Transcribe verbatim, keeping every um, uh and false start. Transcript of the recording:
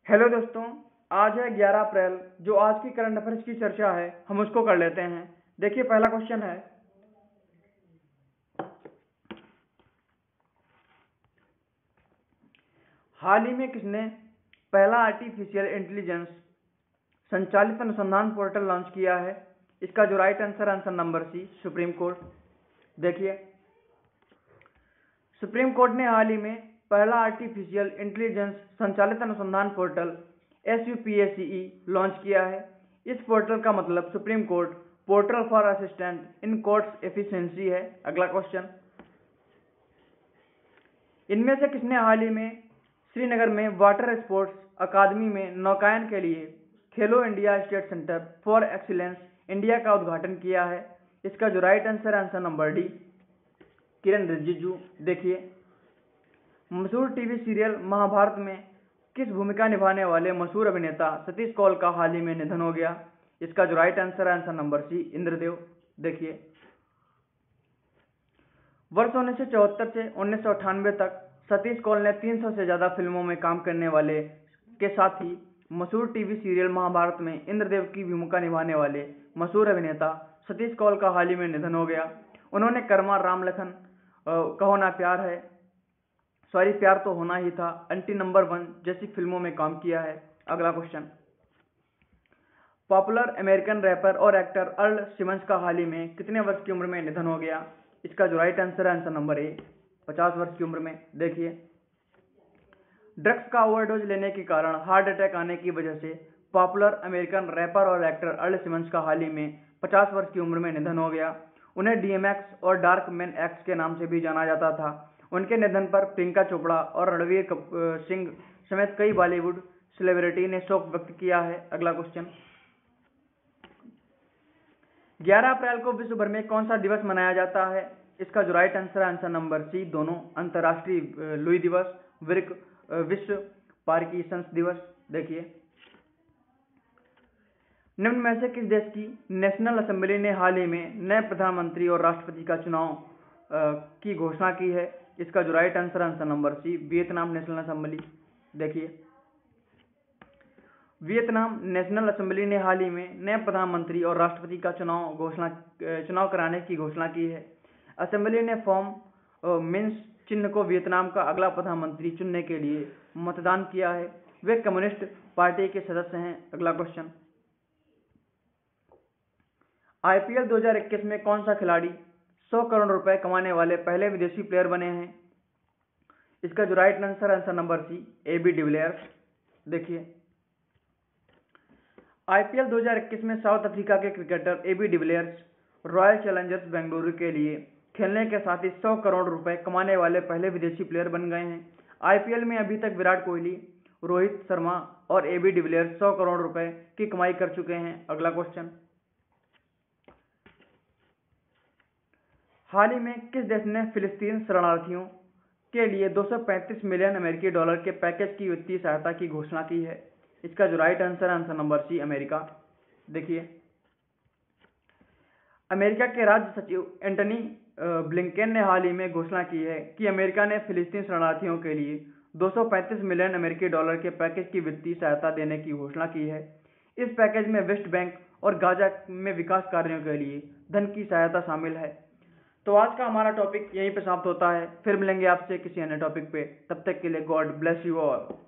Hello दोस्तों, आज है ग्यारह अप्रैल। जो आज की करंट अफेयर्स की चर्चा है हम उसको कर लेते हैं। देखिए, पहला क्वेश्चन है, हाल ही में किसने पहला आर्टिफिशियल इंटेलिजेंस संचालित अनुसंधान पोर्टल लॉन्च किया है? इसका जो right answer answer number C, Supreme Court. देखिए, सुप्रीम कोर्ट ने हाल ही में पहला आर्टिफिशियल इंटेलिजेंस संचालित अनुसंधान portal S U P A C E launch किया है। इस पोर्टल का मतलब Supreme Court portal for assistant in courts efficiency है। अगला क्वेश्चन, इनमें से किसने हाल ही में श्रीनगर में वाटर स्पोर्ट्स अकादमी में नौकायन के लिए Khelo India state centre for excellence India का उद्घाटन किया है? इसका जो right answer answer number D, Kiran Rijiju. देखिए, मशहूर टीवी सीरियल महाभारत में किस भूमिका निभाने वाले मशहूर अभिनेता सतीश कौल का हाल ही में निधन हो गया? इसका जो right answer answer number C, Indradev. देखिए, वर्ष उन्नीस सौ चौहत्तर से उन्नीस सौ अट्ठानवे तक सतीश कौल ने तीन सौ से ज्यादा फिल्मों में काम करने वाले के साथ ही मशहूर टीवी सीरियल महाभारत में इंद्रदेव की भूमिका निभाने वाले मशहूर अभिनेता सतीश कौल का हाल ही में निधन हो गया। उन्होंने कर्मा, राम लखन, कहो ना प्यार है, सॉरी प्यार तो होना ही था, अंटी नंबर वन जैसी फिल्मों में काम किया है। अगला क्वेश्चन, पॉपुलर अमेरिकन रैपर और एक्टर अर्ल सिमंस का हाल ही में कितने वर्ष की उम्र में निधन हो गया? इसका जो राइट आंसर है आंसर नंबर ए, पचास वर्ष की उम्र में। देखिए, ड्रग्स का ओवरडोज लेने के कारण हार्ट अटैक आने की वजह से पॉपुलर अमेरिकन रैपर और एक्टर अर्ल सिमंस का हाल ही में पचास वर्ष की उम्र में निधन हो गया। उन्हें डी एम एक्स और डार्क मैन एक्स के नाम से भी जाना जाता था। उनके निधन पर प्रियंका चोपड़ा और रणवीर सिंह समेत कई बॉलीवुड सेलिब्रिटी ने शोक व्यक्त किया है। अगला क्वेश्चन, ग्यारह अप्रैल को विश्व भर में कौन सा दिवस मनाया जाता है? इसका जो right answer answer number C, दोनों। अंतर्राष्ट्रीय लुई दिवस, विश्व पार्किंसंस दिवस। देखिए, निम्न में से किस देश की नेशनल असेंबली ने हाल ही में नए प्रधानमंत्री और राष्ट्रपति का चुनाव की घोषणा की है? इसका जो right answer answer number C, Vietnam National Assembly. देखिए, वियतनाम नेशनल असेंबली ने हाल ही में नए प्रधानमंत्री और राष्ट्रपति का चुनाव घोषणा चुनाव कराने की घोषणा की है। असेंबली ने फॉर्म मिन्स चिन्ह को वियतनाम का अगला प्रधानमंत्री चुनने के लिए मतदान किया है। वे कम्युनिस्ट पार्टी के सदस्य हैं। अगला क्वेश्चन, आई पी एल दो हज़ार इक्कीस में कौन सा खिलाड़ी सौ करोड़ रुपए कमाने वाले पहले विदेशी प्लेयर बने हैं? इसका जो right answer answer number C, A B de Villiers. देखिए, आई पी एल दो हज़ार इक्कीस में साउथ अफ्रीका के cricketer A B de Villiers Royal Challengers Bengaluru के लिए खेलने के साथ ही सौ करोड़ रुपए कमाने वाले पहले विदेशी प्लेयर बन गए हैं। आई पी एल में अभी तक विराट कोहली, रोहित शर्मा और ए बी डिविलियर्स सौ करोड़ रुपए की कमाई कर चुके हैं। अगला क्वेश्चन, हाल ही में किस देश ने फिलिस्तीन शरणार्थियों के लिए दो सौ पैंतीस मिलियन अमेरिकी डॉलर के पैकेज की वित्तीय सहायता की घोषणा की है? इसका जो right answer answer number C, America. देखिए, अमेरिका के राज्य सचिव एंटनी ब्लिंकेन ने हाल ही में घोषणा की है कि अमेरिका ने फिलिस्तीन शरणार्थियों के लिए दो सौ पैंतीस मिलियन अमेरिकी डॉलर के पैकेज की वित्तीय सहायता देने की घोषणा की है। इस पैकेज में वेस्ट बैंक और गाजा में विकास कार्यों के लिए धन की सहायता शामिल है। तो आज का हमारा टॉपिक यहीं पे समाप्त होता है। फिर मिलेंगे आपसे किसी अन्य टॉपिक पे। तब तक के लिए गॉड ब्लेस यू ऑल।